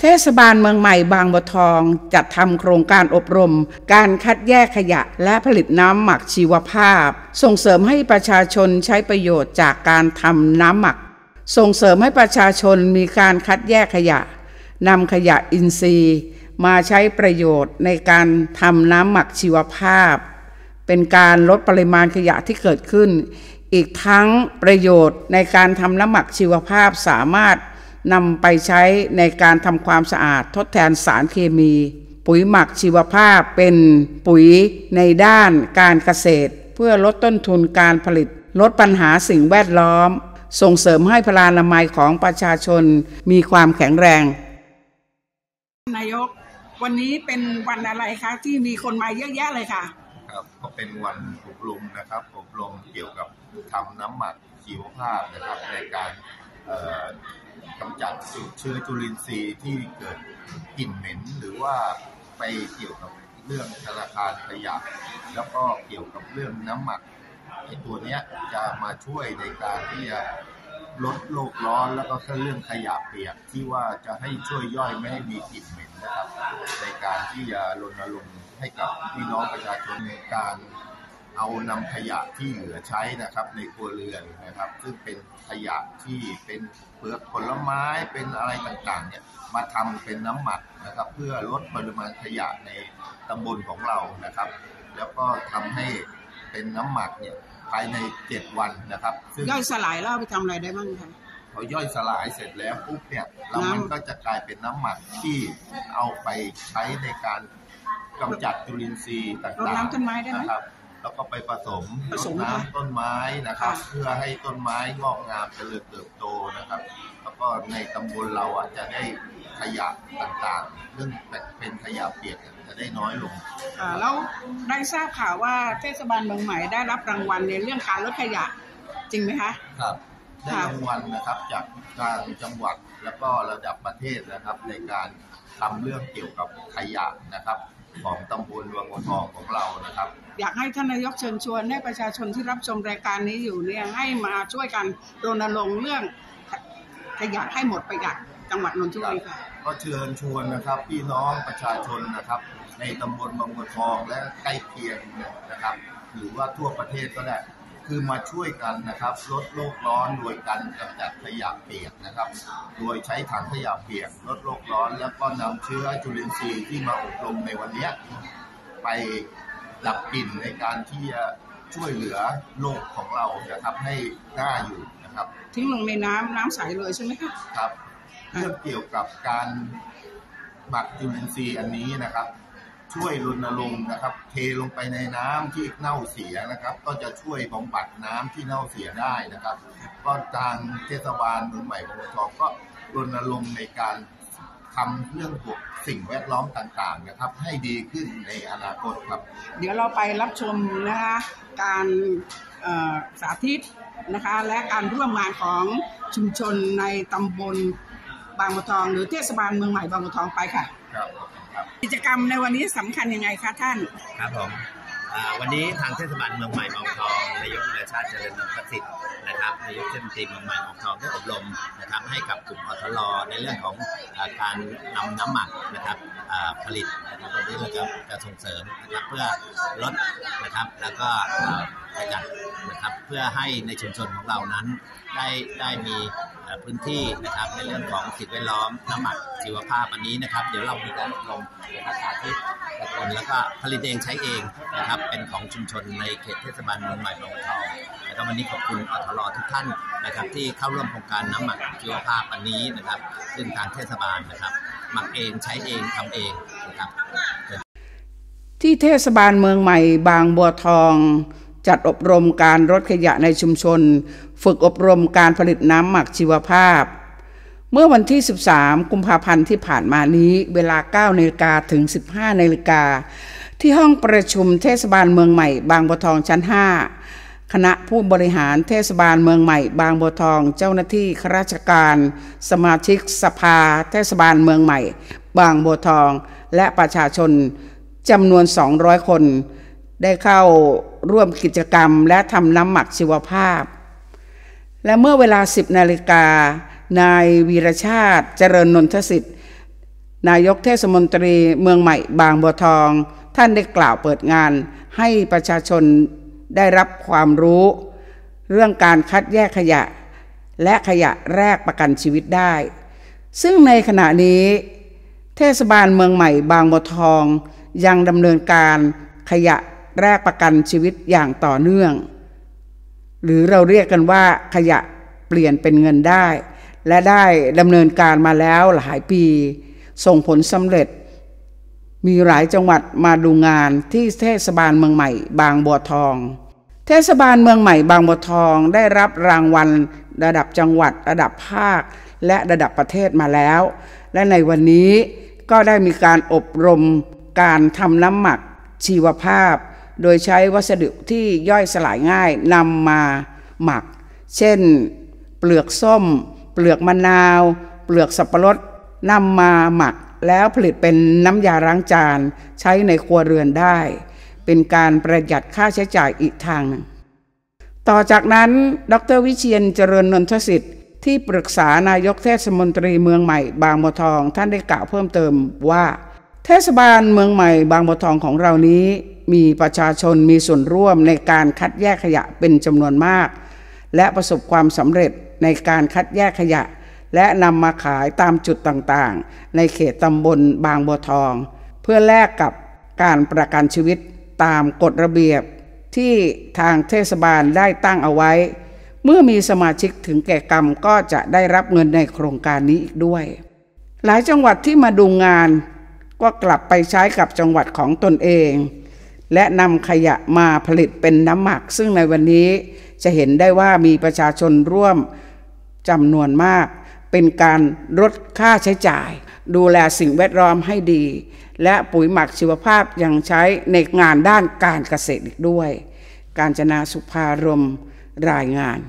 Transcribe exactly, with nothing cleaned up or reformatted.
เทศบาลเมืองใหม่บางบัวทองจัดทำโครงการอบรมการคัดแยกขยะและผลิตน้ำหมักชีวภาพส่งเสริมให้ประชาชนใช้ประโยชน์จากการทำน้ำหมักส่งเสริมให้ประชาชนมีการคัดแยกขยะนำขยะอินทรีย์มาใช้ประโยชน์ในการทำน้ำหมักชีวภาพเป็นการลดปริมาณขยะที่เกิดขึ้นอีกทั้งประโยชน์ในการทำน้ำหมักชีวภาพสามารถนำไปใช้ในการทำความสะอาดทดแทนสารเคมีปุ๋ยหมักชีวภาพเป็นปุ๋ยในด้านการเกษตรเพื่อลดต้นทุนการผลิตลดปัญหาสิ่งแวดล้อมส่งเสริมให้พลานามัยของประชาชนมีความแข็งแรงนายกวันนี้เป็นวันอะไรคะที่มีคนมาเยอะแยะเลยค่ะครับก็เป็นวันอบรมนะครับอบรมเกี่ยวกับทำน้ำหมักชีวภาพนะครับในการกำจัดเชื้อจุลินทรีย์ที่เกิดกลิ่นเหม็นหรือว่าไปเกี่ยวกับเรื่องธนาคารขยะแล้วก็เกี่ยวกับเรื่องน้ำหมักไอ้ตัวนี้จะมาช่วยในการที่จะลดโลกร้อนแล้วก็เรื่องขยะเปียกที่ว่าจะให้ช่วยย่อยไม่ให้มีกลิ่นเหม็นนะครับในการที่จะรณรงค์ให้กับพี่น้องประชาชนในการเอานำขยะที่เหลือใช้นะครับในครัวเรือนนะครับซึ่งเป็นขยะที่เป็นเปลือกผลไม้เป็นอะไรต่างๆเนี่ยมาทำเป็นน้ำหมักนะครับเพื่อลดปริมาณขยะในตำบลของเรานะครับแล้วก็ทำให้เป็นน้ำหมักเนี่ยภายในเจ็ดวันนะครับซึ่งย่อยสลายแล้วไปทำอะไรได้บ้างคะพอย่อยสลายเสร็จแล้วปุ๊บเนี่ยแล้วมันก็จะกลายเป็นน้ำหมักที่เอาไปใช้ในการกำจัดจุลินทรีย์ต่างๆรดน้ำต้นไม้ได้ไหมนะครับแล้วก็ไปผสมรดน้ำต้นไม้นะครับเพื่อให้ต้นไม้งอกงามเจริญเติบโตนะครับแล้วก็ในตำบลเราอ่ะจะได้ขยะต่างๆเรื่องเป็นขยะเปียกจะได้น้อยลงแล้วได้ทราบข่าวว่าเทศบาลเมืองใหม่ได้รับรางวัลในเรื่องการลดขยะจริงไหมคะครับได้รางวัลนะครับจากทางจังหวัดแล้วก็ระดับประเทศนะครับในการทำเรื่องเกี่ยวกับขยะนะครับของตำบลวังบัวทองของเรานะครับอยากให้ท่านนายกเชิญชวนให้ประชาชนที่รับชมรายการนี้อยู่เนี่ยให้มาช่วยกันรณรงค์เรื่องขยะให้หมดไปจากจังหวัดนนทบุรีค่ะก็เชิญชวนนะครับพี่น้องประชาชนนะครับในตำบลวังบัวทองและใกล้เคียงนะครับหรือว่าทั่วประเทศก็ได้คือมาช่วยกันนะครับลดโลกร้อนโดยการกำจัดขยะเปียกนะครับโดยใช้ถังขยะเปียกลดโลกร้อนแล้วก็นำเชื้อจุลินทรีย์ที่มาอบรมในวันนี้ไปดับกลิ่นในการที่จะช่วยเหลือโลกของเรานะครับให้น่าอยู่นะครับทิ้งลงในน้ำน้ำใสเลยใช่ไหมครับครับเรื่องเกี่ยวกับการหมักจุลินทรีย์อันนี้นะครับช่วยรณรงค์นะครับเทลงไปในน้ำที่เน่าเสียนะครับก็จะช่วยบำบัดน้ำที่เน่าเสียได้นะครับก็ทางเทศบาลเมืองใหม่บางบัวทองก็รณรงค์ในการทำเรื่องพวกสิ่งแวดล้อมต่างๆนะครับให้ดีขึ้นในอนาคตครับเดี๋ยวเราไปรับชมนะคะการสาธิตนะคะและการร่วมงานของชุมชนในตำบลบางบัวทองหรือเทศบาลเมืองใหม่บางบัวทองไปค่ะครับกิจกรรมในวันนี้สำคัญยังไงคะท่านครับผมวันนี้ทางเทศบาลเมืองใหม่บางบัวทองนายกวิรชาติเจริญนนทสิทธิ์นะครับนายกเทศมนตรีเมืองใหม่บางบัวทองได้อบรมนะครับให้กับกลุ่มอทลในเรื่องของการนำน้ำหมักนะครับผลิตนะครับวันนี้เราจะจะส่งเสริมนะครับเพื่อลดนะครับแล้วก็ประหยัดนะครับเพื่อให้ในชุมชนของเรานั้นได้ได้มีพื้นที่นะครับในเรื่องของสิ่งแวดล้อมน้ำหมักชีวภาพอันนี้นะครับเดี๋ยวเรามีการอบรมในสาธิตตะกนแล้วก็ผลิตเองใช้เองนะครับเป็นของชุมชนในเขตเทศบาลเมืองใหม่บางบัวทองแล้วก็วันนี้ขอบคุณอทลทุกท่านนะครับที่เข้าร่วมโครงการน้ำหมักชีวภาพอันนี้นะครับซึ่งทางเทศบาลนะครับหมักเองใช้เองทำเองนะครับที่เทศบาลเมืองใหม่บางบัวทองจัดอบรมการลดขยะในชุมชนฝึกอบรมการผลิตน้ำหมักชีวภาพเมื่อวันที่สิบสามกุมภาพันธ์ที่ผ่านมานี้เวลา เก้านาฬิกา ถึง สิบห้านาฬิกาที่ห้องประชุมเทศบาลเมืองใหม่บางบัวทองชั้นห้าคณะผู้บริหารเทศบาลเมืองใหม่บางบัวทองเจ้าหน้าที่ข้าราชการสมาชิกสภาเทศบาลเมืองใหม่บางบัวทองและประชาชนจำนวนสองร้อยคนได้เข้าร่วมกิจกรรมและทำน้ำหมักชีวภาพและเมื่อเวลา สิบนาฬิกา นายวีรชาติเจริญนนทสิทธิ์นายกเทศมนตรีเมืองใหม่บางบัวทองท่านได้กล่าวเปิดงานให้ประชาชนได้รับความรู้เรื่องการคัดแยกขยะและขยะแรกประกันชีวิตได้ซึ่งในขณะนี้เทศบาลเมืองใหม่บางบัวทองยังดำเนินการขยะแรกประกันชีวิตอย่างต่อเนื่องหรือเราเรียกกันว่าขยะเปลี่ยนเป็นเงินได้และได้ดำเนินการมาแล้วหลายปีส่งผลสำเร็จมีหลายจังหวัดมาดูงานที่เทศบาลเมืองใหม่บางบัวทองเทศบาลเมืองใหม่บางบัวทองได้รับรางวัลระดับจังหวัดระดับภาคและระดับประเทศมาแล้วและในวันนี้ก็ได้มีการอบรมการทำน้ำหมักชีวภาพโดยใช้วัสดุที่ย่อยสลายง่ายนำมาหมักเช่นเปลือกส้มเปลือกมะนาวเปลือกสับปะรดนำมาหมักแล้วผลิตเป็นน้ำยาล้างจานใช้ในครัวเรือนได้เป็นการประหยัดค่าใช้จ่ายอีกทางหนึ่งต่อจากนั้นดร.วิเชียรเจริญนนทสิทธิ์ที่ปรึกษานายกเทศมนตรีเมืองใหม่บางบัวทองท่านได้กล่าวเพิ่มเติมว่าเทศบาลเมืองใหม่บางบัวทองของเรานี้มีประชาชนมีส่วนร่วมในการคัดแยกขยะเป็นจำนวนมากและประสบความสำเร็จในการคัดแยกขยะและนำมาขายตามจุดต่างๆในเขตตำบลบางบัวทองเพื่อแลกกับการประกันชีวิตตามกฎระเบียบที่ทางเทศบาลได้ตั้งเอาไว้เมื่อมีสมาชิกถึงแก่กรรมก็จะได้รับเงินในโครงการนี้อีกด้วยหลายจังหวัดที่มาดูงานก็กลับไปใช้กับจังหวัดของตนเองและนำขยะมาผลิตเป็นน้ำหมักซึ่งในวันนี้จะเห็นได้ว่ามีประชาชนร่วมจำนวนมากเป็นการลดค่าใช้จ่ายดูแลสิ่งแวดล้อมให้ดีและปุ๋ยหมักชีวภาพยังใช้ในงานด้านการเกษตรอีกด้วยกาญจนาสุภารมรายงาน